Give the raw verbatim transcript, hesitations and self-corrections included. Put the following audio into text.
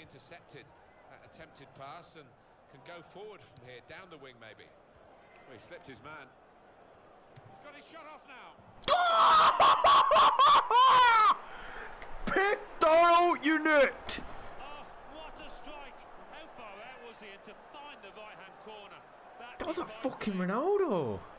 intercepted that attempted pass and can go forward from here, down the wing maybe. Well, he slipped his man. He's got his shot off now. Pick that out, you nut! Oh, what a strike! How far out was he? And to find the right-hand corner. That, that was a fucking Ronaldo.